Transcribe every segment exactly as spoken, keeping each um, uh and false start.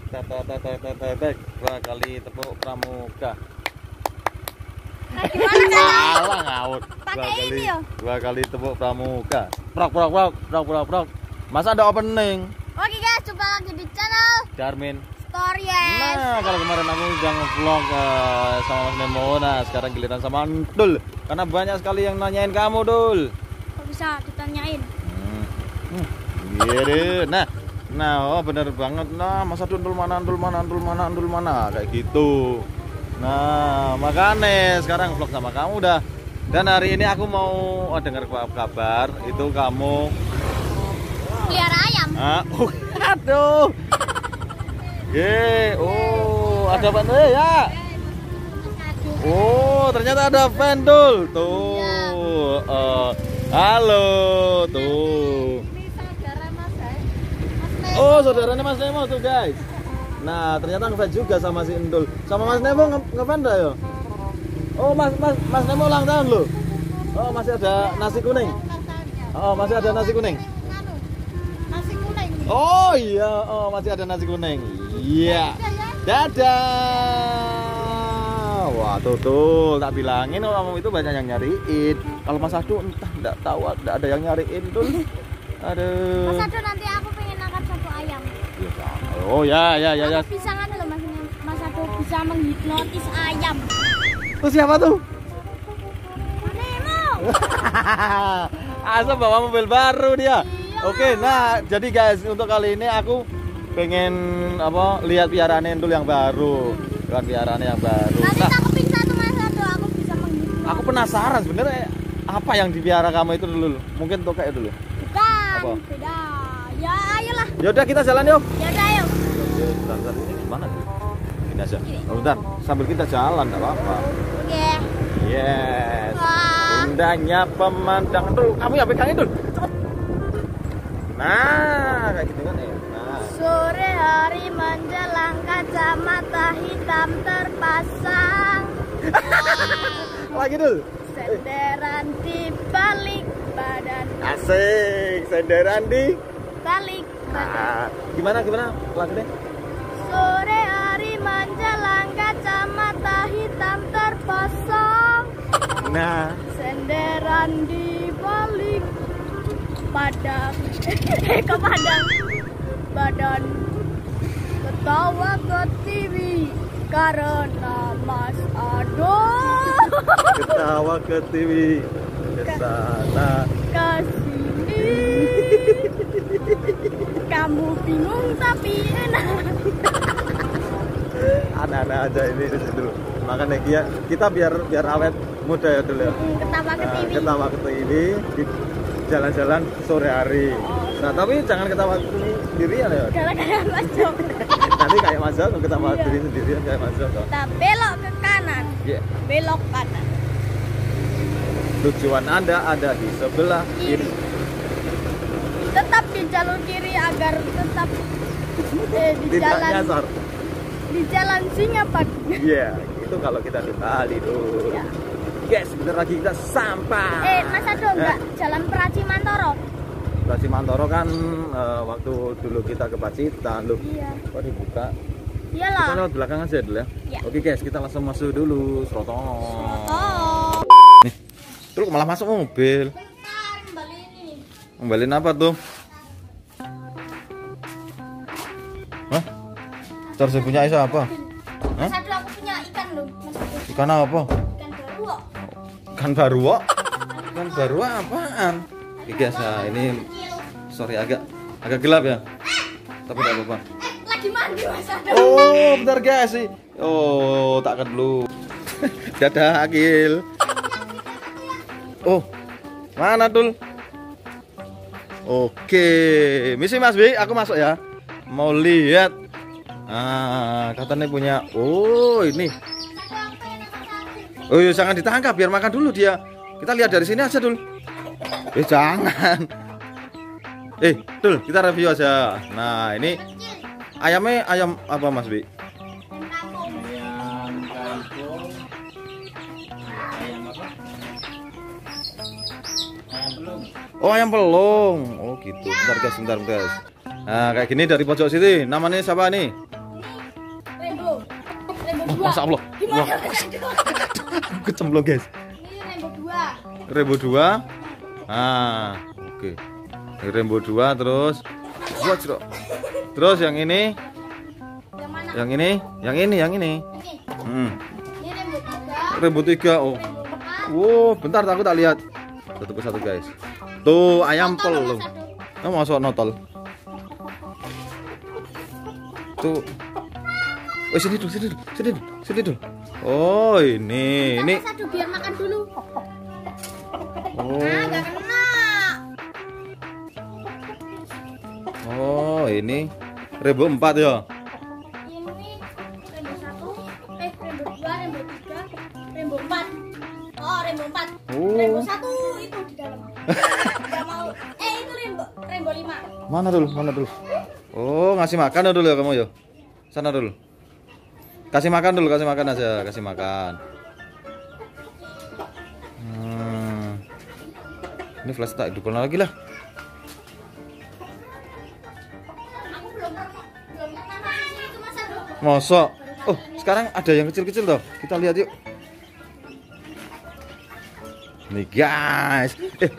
tetek tetek tetek dua kali tepuk pramuka. Salah ngawur. Dua kali dua kali tepuk pramuka. Prok prok prok prok prok prok. Masa ada opening? Oke guys, jumpa lagi di channel Darmin Stories. Nah, kalau kemarin aku udah nge-vlog uh, sama Mas Nemo, nah sekarang giliran sama Dul. Karena banyak sekali yang nanyain kamu, Dul. Kok bisa ditanyain? Hmm. Hmm. Iya deh. Nah, nah, oh bener banget. Nah, masa Dul mana, Dul mana, Dul mana, Dul mana, kayak gitu. Nah, makanya sekarang vlog sama kamu udah. Dan hari ini aku mau oh, dengar kabar itu kamu pelihara ayam. Ah, oh, aduh. Ye, oh, ada fan eh, ya. Oh, ternyata ada fan Dul. Tuh. Uh, halo, tuh. Ini saudara Mas, Mas Oh, saudaranya Mas Nemo tuh, guys. Nah, ternyata ngefans juga sama si Endul. Sama Mas Nemo nge- ngefans dah ya? Oh, Mas Mas Mas Nemo ulang tahun loh. Oh, masih ada nasi kuning. Oh, masih ada nasi kuning. Nasi kuning. Oh iya, oh masih ada nasi kuning. Iya. Dadah. Wah, tuh tuh, tak bilangin orang itu banyak yang nyariin. Kalau Mas Adu entah enggak tahu, enggak ada yang nyariin tuh. Aduh. Mas Ado, nanti aku pengen angkat satu ayam. Oh ya ya ya ya. Aku bisa kan loh Mas, Mas Ado bisa menghipnotis ayam. Tuh siapa tuh? Nemo. Asa bawa mobil baru dia. Oke, nah jadi guys untuk kali ini aku pengen apa lihat piaraan Endul yang baru, lihat piaraan yang baru. Nanti Nah, aku pingsan tuh Mas Ado, aku bisa menghipnotis. aku penasaran sebenarnya apa yang dipiara kamu itu dulu. Mungkin tokek dulu. Bukan, Apa? beda. Ya ayolah. Yaudah kita jalan yuk. Ya udah ayo. Bentar, bentar. Ini gimana tuh? Ini aja. Oh, bentar, sambil kita jalan enggak apa-apa. Oke. Yes. Wah. Indahnya pemandangan dulu. Kamu ya pegangin dulu. Cepet. Nah, kayak gitu kan ya. Nah. Sore hari menjelang kacamata hitam terpasang. Lagi dulu. Senderan di balik badan. Asik, senderan di. Balik badan. Nah, gimana gimana lagunya? Sore hari menjelang kacamata hitam terpasang. Nah, Senderan di balik padang. Eh, ke padang. Badan ketawa ke T V karena Mas Ado ketawa ke T V ke sana. ke sini. Kamu bingung tapi enak. Anak-anak aja ini di situ. Makanya dia, kita biar biar awet muda ya dulu ya. Ketawa ke T V. Nah, ketawa ke T V di jalan-jalan sore hari. Nah, tapi jangan ketawa sendirian ya. Gara-gara Mas Jo. Nanti kayak Mas Joko ketawa Iya. diri sendirian kayak Mas Joko. Kita belok ke kanan. Iya. Belok kanan. Tujuan Anda ada di sebelah kiri. Tetap di jalur kiri agar tetap eh, di Tidak jalan nyasar. di jalan Singapura. Iya, itu kalau kita di Bali tuh. Iya. Guys, sebentar lagi kita sampai. Eh, Mas Ado, enggak jalan Praci Mantoro. Praci Mantoro kan eh, waktu dulu kita ke Pacitan loh. Iya. Kok dibuka? Kita Iyalah. lewat belakang aja dulu ya. Iya. Oke guys, kita langsung masuk dulu. Serotong. Oh. Nih, terus malah masuk mobil. Bentar, kembali ini. Kembaliin apa tuh? Hah? Terus saya punya Isa apa? Hah? Mas Ado, aku punya ikan loh. Mas Ado. Ikan apa? Ikan baru kok. Ikan baru kok? Ikan baru apaan? Oke guys, nah ini sorry agak agak gelap ya. Tapi tidak apa-apa. Lagi mandi Mas Ado. Oh, bentar guys sih. Oh, tak kan dulu. Dadah Akil. Oh, mana Dul? Oke, misi Mas Bi, aku masuk ya. Mau lihat. Ah, katanya punya. Oh, ini. Oh, iya, jangan ditangkap, biar makan dulu dia. Kita lihat dari sini aja, Dul. Eh, jangan. Eh, Dul, kita review aja. Nah, ini ayamnya ayam apa, Mas Bi? Ayam kampung. Ayam apa? Ayam pelung. Oh, ayam pelung. Oh, gitu. Bentar, guys, bentar, guys. Nah, kayak gini dari pojok sini. Namanya siapa nih? Ini Masya Allah. Gimana? Wah, kecemplung guys. Ini rainbow dua. Rainbow dua. Ah, oke. Ini rainbow dua terus. Buat Cro. Terus yang ini, Yang mana? yang ini, yang ini, yang ini. Ini. Hmm. Ini rainbow tiga. Rainbow tiga. Oh. Rainbow empat. Wow, bentar aku tak lihat. Satu persatu guys. Tuh ayam Total pelung. nomor satu. Oh, masuk notol. Tuh. Oh, sini dulu, sini dulu, sini dulu, sini dulu. Oh, ini, ini. Tambah satu biar makan dulu. Oh. Nah, nggak kena. Oh, ini rainbow empat ya. Ini rainbow satu, eh rainbow dua, rainbow tiga, rainbow empat. Oh, rainbow empat. Oh. Rainbow satu itu di dalam. Nggak mau. Eh, itu rainbow, rainbow lima. Mana dulu, mana dulu. Oh, ngasih makan dulu ya kamu ya. Sana dulu. Kasih makan dulu, kasih makan aja, kasih makan. Hmm. Ini flash tak hidupin lagi lah. Aku belum belum pernah main sini itu Mas Ado. Mosok. Oh, sekarang ada yang kecil-kecil toh. Kita lihat yuk. Nih guys. Eh.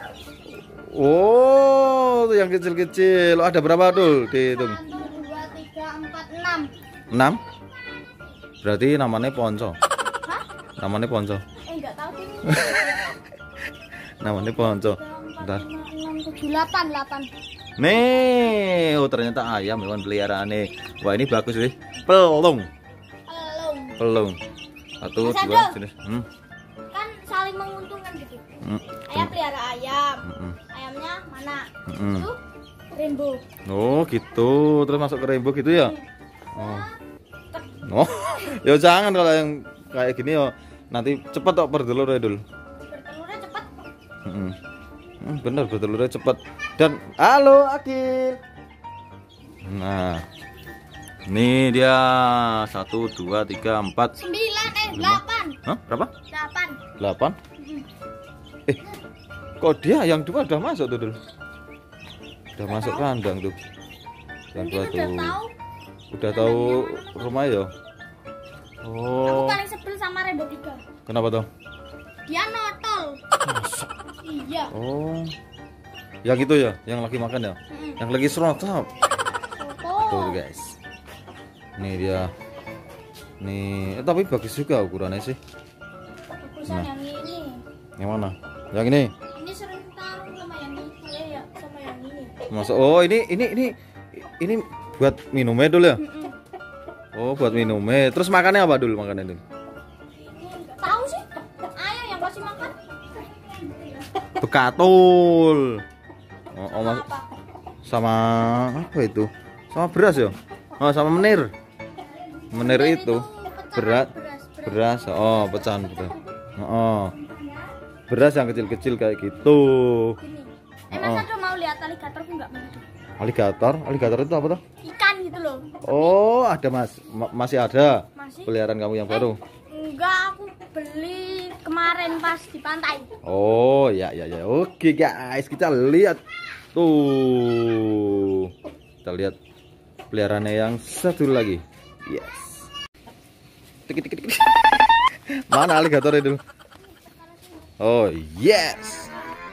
Oh, tuh yang kecil-kecil. Oh, ada berapa dul? Dihitung. Satu, dua, tiga, empat, enam. enam. Berarti namanya Ponco. Hah? Namanya Ponco. Eh, enggak tahu ini. Namanya Ponco. Bentar. enam, tujuh, delapan, delapan. Nih, oh ternyata ayam hewan peliharaan nih. Wah, ini bagus sih. Pelung. Pelung. Pelung. Satu, Mas dua, Ado. jenis. Hmm. Kan saling menguntungkan gitu. Hmm. Ayam pelihara ayam. Hmm. Ayamnya mana? Hmm. Itu rainbow. Oh, gitu. Terus masuk ke rainbow gitu ya? Oh. Oh. Ya jangan kalau yang kayak gini ya. Nanti cepet kok bertelur ya dulu. Bertelurnya cepat. Hmm. Hmm, bener bertelurnya cepet. Dan halo Akil. Nah. Nih dia satu, dua, tiga, empat, Sembilan, eh, lima. delapan. Hah? Berapa? Delapan. Delapan. Eh, kok dia yang dua udah masuk tuh dulu? Udah masuk kandang tuh. Yang Mungkin dua udah tuh. tahu. Udah tahu rumah ya? Aku Oh. paling sebel sama rainbow tiga. Kenapa tuh? Dia notol. Iya. Oh. Yang itu ya, yang lagi makan ya? Mm-mm. Yang lagi serotap. Foto. Tuh guys. Nih dia. Nih, eh, tapi bagus juga ukurannya sih. Bagusan Nah. yang ini. Yang mana? Yang ini. Ini sering tarung sama yang ini. Eh, ya, sama yang ini. Masuk. Oh, ini ini ini ini buat minumnya dulu ya? Mm-mm. Oh, buat minumnya. Terus makannya apa dulu makannya dulu? Nggak tahu sih. Ayah yang kasih makan. Bekatul. Oh, oh, Sama mas- apa? sama apa itu? Sama beras ya? Oh, sama menir. Menir itu pecahan berat. beras, beras. Beras. Oh, pecahan beras. Oh. Beras yang kecil-kecil kayak gitu. Gini. Eh, Oh. Mas Ado mau lihat aligator enggak begitu? Alligator, alligator itu apa tuh? Ikan gitu loh. Oh, ada Mas. Ma- masih ada Masih? peliharaan kamu yang baru. Enggak, aku beli kemarin pas di pantai. Oh, ya ya ya. Oke, guys, kita lihat. Tuh. Kita lihat peliharaannya yang satu lagi. Yes. Tik tik tik. tik. Mana alligator itu? Oh, yes.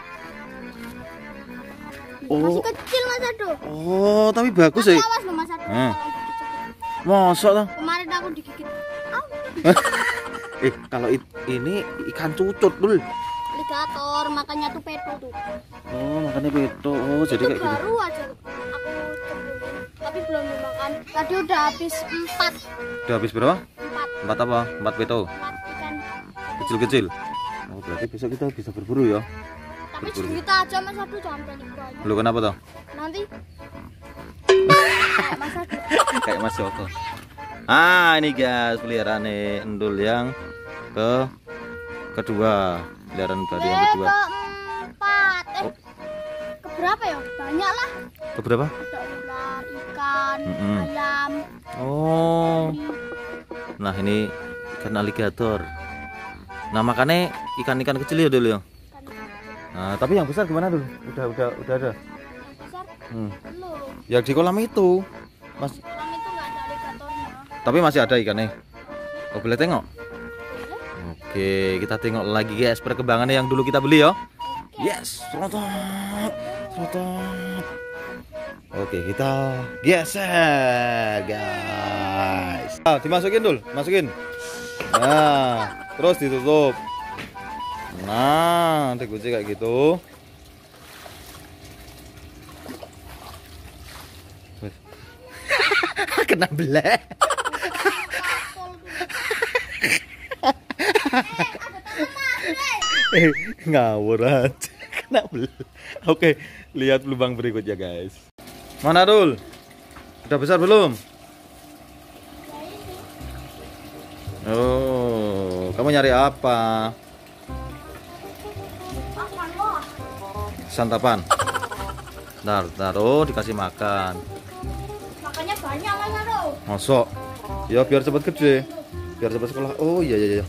Masih Oh. kecil Mas Ado. Oh, tapi bagus sih. Awas loh Mas Ado. Hmm. kalau dikit-dikit. Mosok tuh. Kemarin aku digigit. Au. Eh, kalau it- ini ikan cucut, Dul. Alligator, makanya tuh peto tuh. Oh, makannya peto. Oh, jadi Itu kayak gitu. baru aja aku cemplungin. Tapi belum dimakan. Tadi udah habis empat. Udah habis berapa? Empat. Empat apa? Empat peto. Empat ikan. Kecil-kecil. Oh, berarti besok kita bisa berburu ya. Tapi Betul. segitu aja Mas Ado, jangan banyak banyak. Lu kenapa tuh? Nanti kayak Mas Ado. Kayak Mas Joko. Ah, ini guys, peliharaan endul yang ke kedua. Peliharaan baru yang Eh, kedua. keempat. Eh, Oh. keberapa ya? Banyak lah. Keberapa? Ada ular, ikan, Mm-mm. ayam. Oh. Nah, ini ikan alligator. Nah, makannya ikan-ikan kecil ya dulu ya. Ikan Nah, tapi yang besar gimana dulu? Udah udah udah ada. yang besar Hmm. belum. Yang di kolam itu. Mas, Kolam itu nggak ada alligatornya. tapi masih ada ikannya. Oh, boleh tengok? Oke, kita tengok lagi guys perkembangannya yang dulu kita beli ya. Yes, rotot, rotot. Oke, kita geser guys. Ah, dimasukin dulu, masukin. Nah, terus ditutup. Nah, dikunci kayak gitu. Kena belek. Eh, ngawur aja. Kena belek. Oke, lihat lubang berikutnya guys. Mana Dul? Udah besar belum? Oh, kamu nyari apa? Santapan. Ntar, taruh dikasih makan. Makannya banyak Mas Ado. Masuk. Ya biar cepat gede. Biar cepat sekolah. Oh iya iya iya.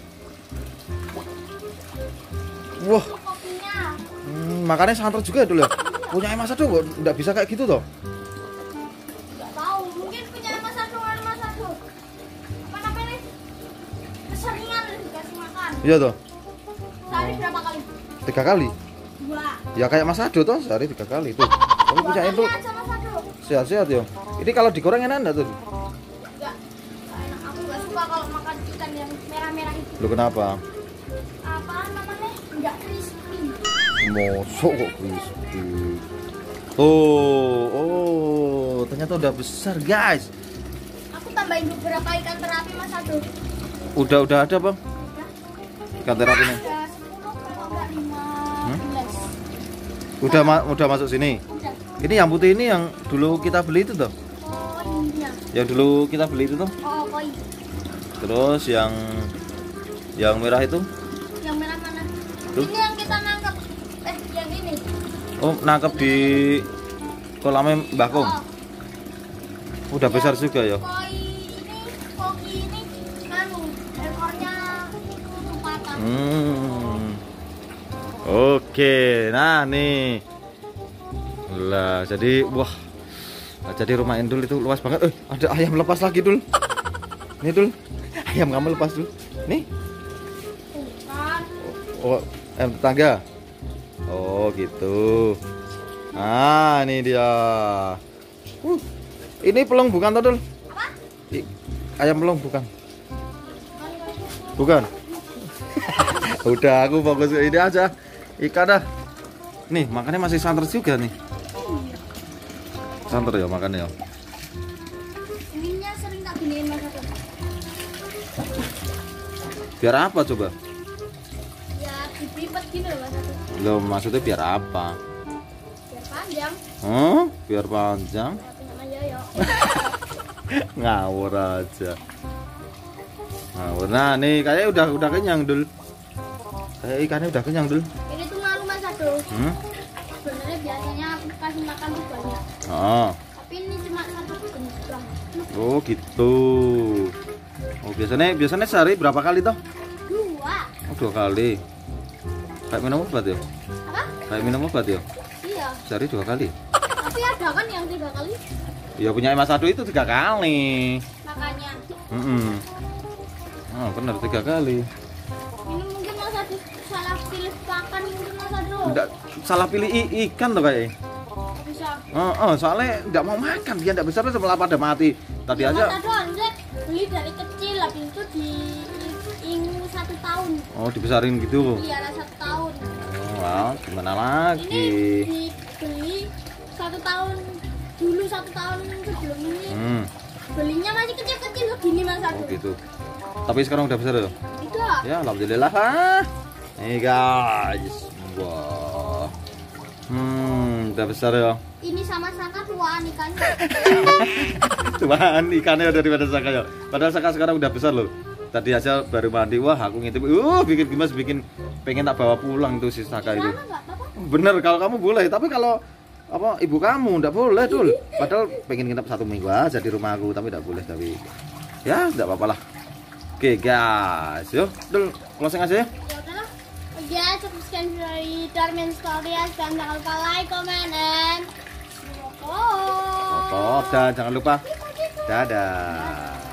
Wah. Kopinya. Hmm, makannya santer juga ya dulu ya. Punya Mas Ado kok enggak bisa kayak gitu toh? Enggak tahu, mungkin punya Mas Ado kan Mas Ado. Apa namanya? Keseringan dikasih makan. Iya toh? Sehari berapa kali? Tiga kali. Dua. Ya kayak Mas Ado toh sehari tiga kali tuh. Kamu Dua punya kali itu aja Mas Ado. sehat-sehat ya. Ini kalau digoreng enak enggak tuh? Enggak. Enggak enak. Aku enggak suka kalau makan ikan yang merah-merah itu. Lu kenapa? Apa namanya? Enggak crispy. Mosok kok crispy. Oh, oh, ternyata udah besar guys. Aku tambahin beberapa ikan terapi Mas Ado. Udah udah ada bang? Ikan terapinya. Ada sepuluh kalau enggak lima belas. Udah ma udah masuk sini. Udah. Ini yang putih ini yang dulu kita beli itu toh? Oh iya. Yang dulu kita beli itu toh? Oh koi. Terus yang yang merah itu? Yang merah mana? Tuh. Ini yang kita nangkep. Eh, yang ini. Oh, nangkep di kolamnya Mbah Kong. Oh, Udah besar juga ya. koi ini, koki ini, anu, ekornya patah. Hmm. Oke, nah nih. Lah, jadi wah. Nah, jadi rumah Endul itu luas banget. Eh, ada ayam lepas lagi, Dul. Nih, Dul. Ayam kamu lepas, Dul. Nih. Bukan. Oh, ayam tetangga. Oh, gitu. Ah, ini dia. Uh, ini pelung bukan toh, Dul? Apa? I, ayam pelung bukan. Bukan. Udah, aku fokus ke ini aja. Ikan dah. Nih, makannya masih santer juga nih. Santer ya makannya ya. Ininya sering tak giniin Mas Ado. Biar apa coba? Ya, dipipet gini loh Mas Ado. Loh, maksudnya biar apa? Biar panjang. Huh? Biar panjang? Ya, punya Mas Yoyo. Ngawur aja. Ngawur. Nah, nih kayaknya udah udah kenyang, Dul. Kayak ikannya udah kenyang, Dul. Ini tuh malu Mas Ado. Hmm? Sebenarnya biasanya aku kasih makan tuh banyak. Oh. Tapi ini cuma satu gendang. Oh, gitu. Oh, biasanya biasanya sehari berapa kali toh? Dua. Oh, dua kali. Kayak minum obat ya? Apa? Kayak minum obat ya? Iya. Sehari dua kali. Tapi ada kan yang tiga kali? Ya punya Mas Ado itu tiga kali. Makanya. Mm -mm. Oh, bener tiga kali. Ini mungkin Mas Ado salah pilih pakan mungkin Mas Ado. Enggak salah pilih i- ikan tuh kayaknya. Bisa. Oh, oh, soalnya enggak mau makan, dia enggak besar sebelah pada mati. Tadi Ya, aja. Mas Ado anjir beli dari kecil habis itu di ingu satu tahun. Oh, dibesarin gitu. Iya, satu tahun. Oh, wow, gimana lagi? Ini dibeli satu tahun dulu satu tahun sebelum ini. Hmm, Belinya masih kecil-kecil begini Mas Ado. oh gitu. Tapi sekarang udah besar ya? Itu. Ya, alhamdulillah. Ah. Nih guys. Wah. Hmm, udah besar ya. Ini sama Saka tuaan ikannya. Cuman ikannya udah daripada Saka ya. Padahal Saka sekarang udah besar loh. Tadi aja baru mandi, wah aku ngintip, uh bikin gemas, bikin pengen tak bawa pulang tuh si Saka itu. Mana enggak apa-apa? Bener kalau kamu boleh, tapi kalau apa ibu kamu ndak boleh Dul. Padahal pengen nginep satu minggu aja di rumah aku, tapi ndak boleh. Tapi ya ndak apa-apa lah. Oke guys, yuk Dul closing aja ya. Ya udahlah. Ya, cukup sekian dari Darmin Stories dan jangan lupa like, comment, and Top dan jangan lupa dadah.